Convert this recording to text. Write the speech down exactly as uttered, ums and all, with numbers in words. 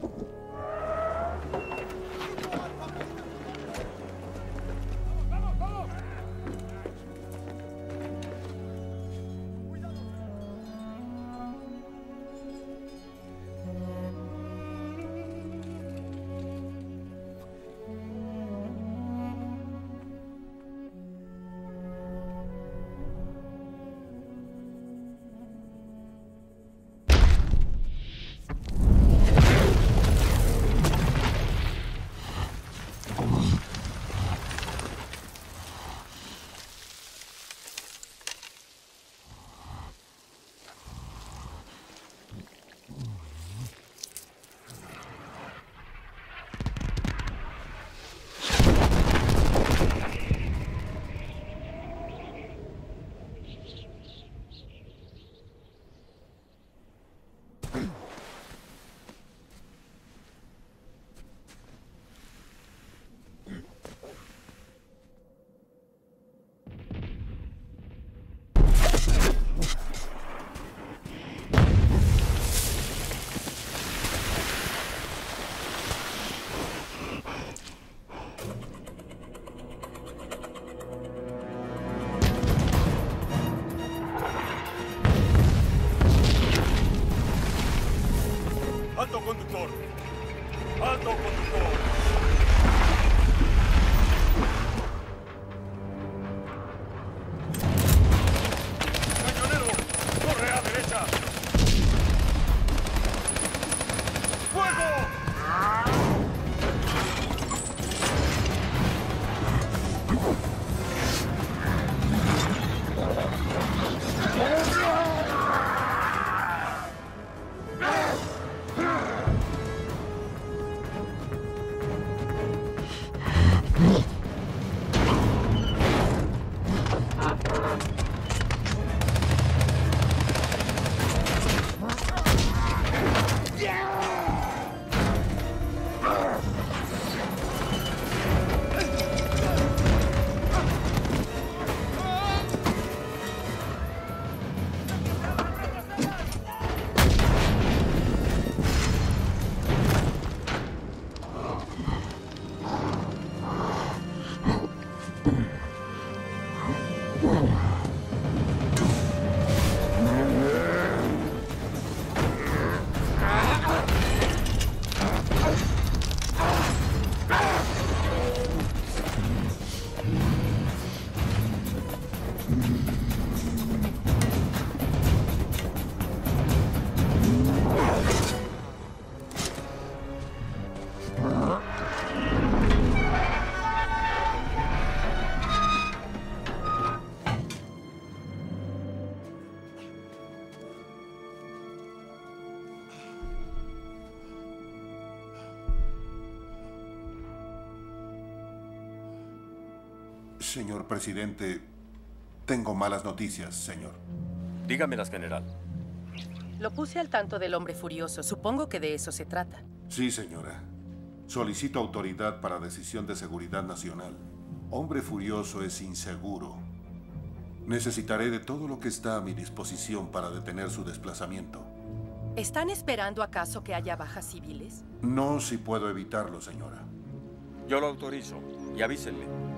¡Alto, conductor! ¡Alto, conductor! ¡Cañonero! ¡Corre a derecha! ¡Fuego! Señor presidente, tengo malas noticias, señor. Dígamelas, general. Lo puse al tanto del hombre furioso. Supongo que de eso se trata. Sí, señora. Solicito autoridad para decisión de seguridad nacional. Hombre furioso es inseguro. Necesitaré de todo lo que está a mi disposición para detener su desplazamiento. ¿Están esperando acaso que haya bajas civiles? No si puedo evitarlo, señora. Yo lo autorizo y avísenle.